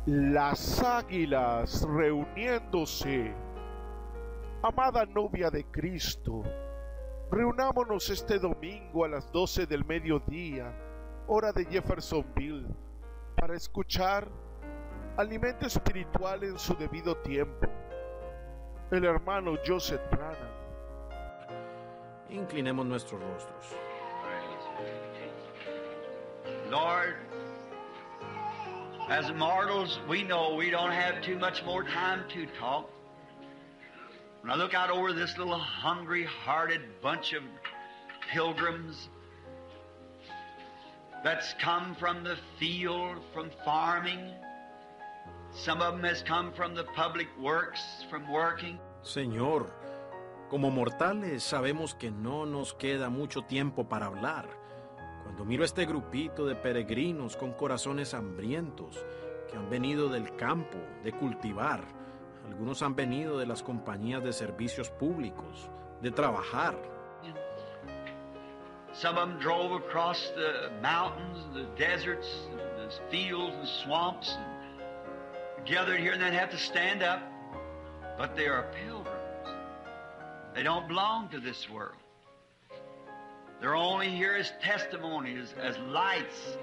Las águilas reuniéndose. Amada novia de Cristo, reunámonos este domingo a las 12 del mediodía, hora de Jeffersonville, para escuchar alimento espiritual en su debido tiempo. El hermano Joseph Branham. Inclinemos nuestros rostros. Lord, as mortals, we know we don't have too much more time to talk. When I look out over this little hungry-hearted bunch of pilgrims that's come from the field, from farming, some of them has come from the public works, from working. Señor, como mortales sabemos que no nos queda mucho tiempo para hablar. Cuando miro a este grupito de peregrinos con corazones hambrientos que han venido del campo, de cultivar, algunos han venido de las compañías de servicios públicos, de trabajar. Some of them drove across the mountains, the deserts, the fields and swamps, and gathered here and then have to stand up. But they are pilgrims. They don't belong to this world. They're only here as testimonies, as lights.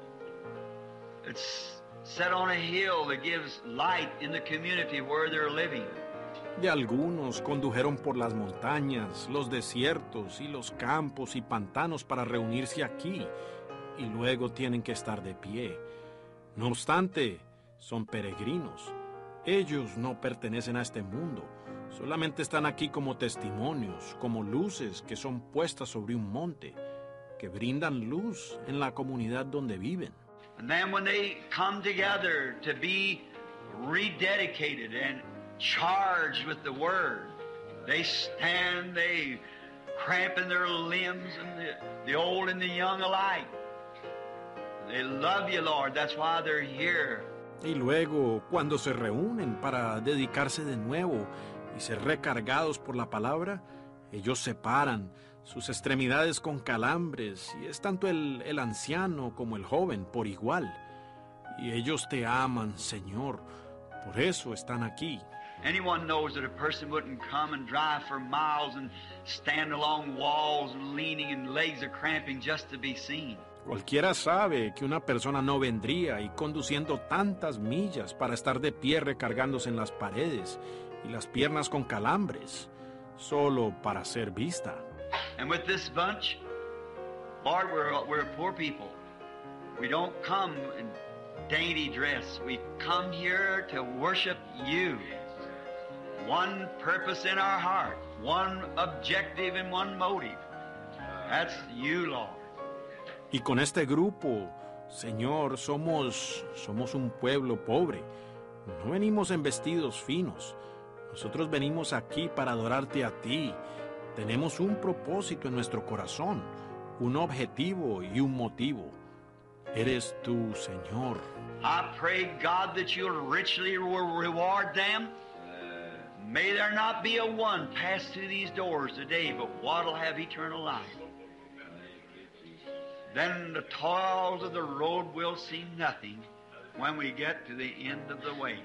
It's set on a hill that gives light in the community where they're living. Y algunos condujeron por las montañas, los desiertos y los campos y pantanos para reunirse aquí, y luego tienen que estar de pie. No obstante, son peregrinos. Ellos no pertenecen a este mundo. Solamente están aquí como testimonios, como luces que son puestas sobre un monte, que brindan luz en la comunidad donde viven. And then when they come together to be rededicated and charged with the Word, they stand, they cramp in their limbs, and the old and the young alike. They love you, Lord. That's why they're here. Y luego, cuando se reúnen para dedicarse de nuevo y ser recargados por la palabra, ellos se paran, sus extremidades con calambres, y es tanto el anciano como el joven por igual. Y ellos te aman, Señor, por eso están aquí. Anyone knows that a person wouldn't come and drive for miles and stand along walls and leaning and legs are cramping just to be seen. Cualquiera sabe que una persona no vendría y conduciendo tantas millas para estar de pie recargándose en las paredes y las piernas con calambres, solo para ser vista. And with this bunch, Lord, we're poor people. We don't come in dainty dress. We come here to worship you. One purpose in our heart, one objective and one motive. That's you, Lord. Y con este grupo, Señor, somos un pueblo pobre. No venimos en vestidos finos. Nosotros venimos aquí para adorarte a ti. Tenemos un propósito en nuestro corazón, un objetivo y un motivo. Eres tú, Señor. I pray, God, that you'll richly reward them. May there not be a one pass through these doors today, but what'll have eternal life. Then the toils of the road will seem nothing when we get to the end of the way.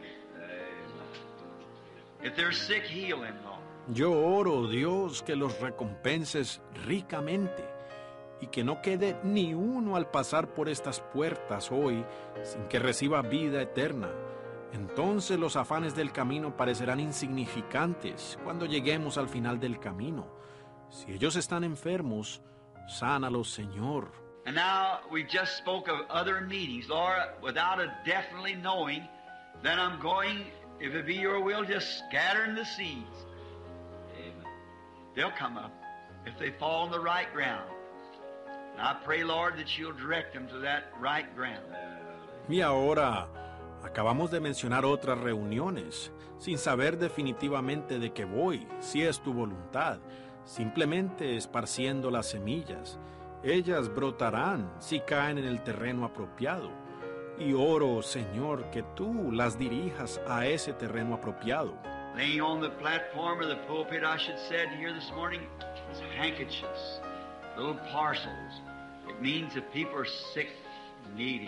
If they're sick, heal them, Lord. Yo oro, Dios, que los recompenses ricamente y que no quede ni uno al pasar por estas puertas hoy sin que reciba vida eterna. Entonces los afanes del camino parecerán insignificantes cuando lleguemos al final del camino. Si ellos están enfermos, sánalos, Señor. And now we just spoke of other meetings, Lord, without a definitely knowing. Then I'm going, if it be your will, just scattering the seeds. Amen. They'll come up if they fall on the right ground. And I pray, Lord, that you'll direct them to that right ground. Y ahora acabamos de mencionar otras reuniones, sin saber definitivamente de qué voy, si es tu voluntad, simplemente esparciendo las semillas. Ellas brotarán si caen en el terreno apropiado. Y oro, Señor, que tú las dirijas a ese terreno apropiado. Laying on the platform or the pulpit, I should said here this morning, is handkerchiefs, little parcels. It means that people are sick, needy.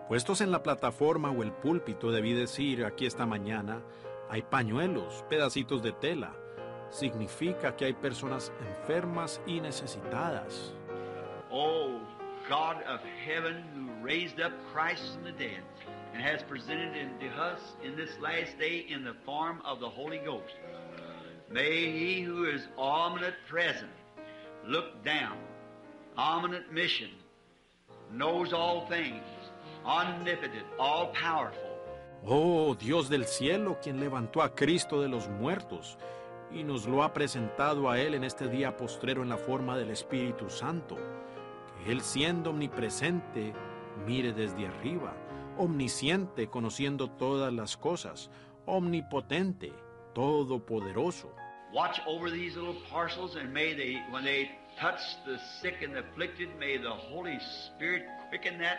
Puestos en la plataforma o el púlpito, debí decir aquí esta mañana, hay pañuelos, pedacitos de tela. Significa que hay personas enfermas y necesitadas. Oh, God of heaven, who raised up Christ from the dead and has presented him to us in this last day in the form of the Holy Ghost. May he who is omnipresent look down, omniscient mission, knows all things, omnipotent, all-powerful. Oh, Dios del cielo, quien levantó a Cristo de los muertos y nos lo ha presentado a Él en este día postrero en la forma del Espíritu Santo. Que Él, siendo omnipresente, mire desde arriba, omnisciente, conociendo todas las cosas, omnipotente, todopoderoso. Watch over these little parcels, and may they, when they touch the sick and afflicted, may the Holy Spirit quicken that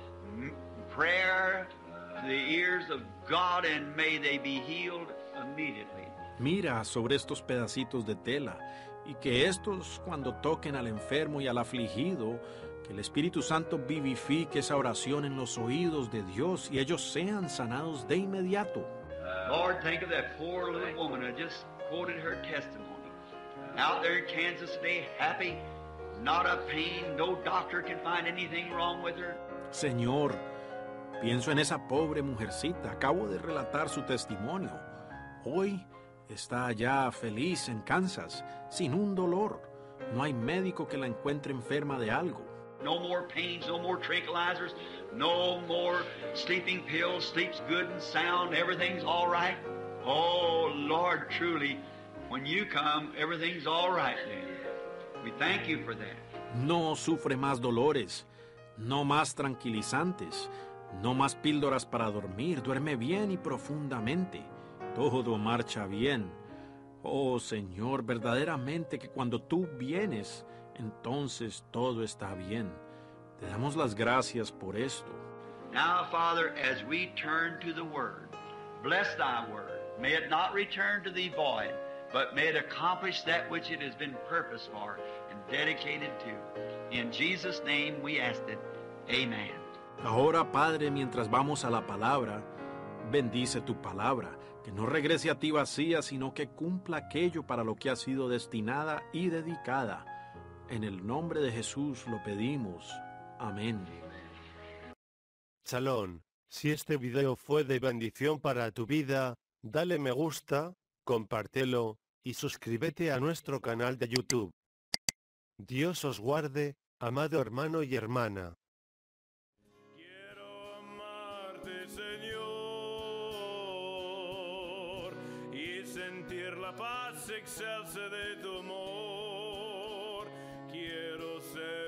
prayer to the ears of God, and may they be healed immediately. Mira sobre estos pedacitos de tela, y que estos, cuando toquen al enfermo y al afligido, que el Espíritu Santo vivifique esa oración en los oídos de Dios y ellos sean sanados de inmediato. Lord, think of that poor little woman who just quoted her testimony. Out there in Kansas today, happy, not a pain, no doctor can find anything wrong with her. Señor, pienso en esa pobre mujercita, acabo de relatar su testimonio. Hoy está allá feliz en Kansas, sin un dolor. No hay médico que la encuentre enferma de algo. No more pains, no more tranquilizers, no more sleeping pills, sleeps good and sound, everything's all right. Oh, Lord, truly, when you come, everything's all right then. We thank you for that. No sufre más dolores, no más tranquilizantes, no más píldoras para dormir, duerme bien y profundamente. Todo marcha bien. Oh, Señor, verdaderamente que cuando tú vienes, entonces todo está bien. Te damos las gracias por esto. Now, Father, as we turn to the Word, bless thy Word. May it not return to thee void, but may it accomplish that which it has been purposed for and dedicated to. In Jesus' name we ask it. Amen. Ahora, Padre, mientras vamos a la palabra, bendice tu palabra, que no regrese a ti vacía, sino que cumpla aquello para lo que ha sido destinada y dedicada. En el nombre de Jesús lo pedimos. Amén. Shalom. Si este video fue de bendición para tu vida, dale me gusta, compártelo, y suscríbete a nuestro canal de YouTube. Dios os guarde, amado hermano y hermana. Quiero amarte, Señor, y sentir la paz excelsa de tu amor. Quiero ser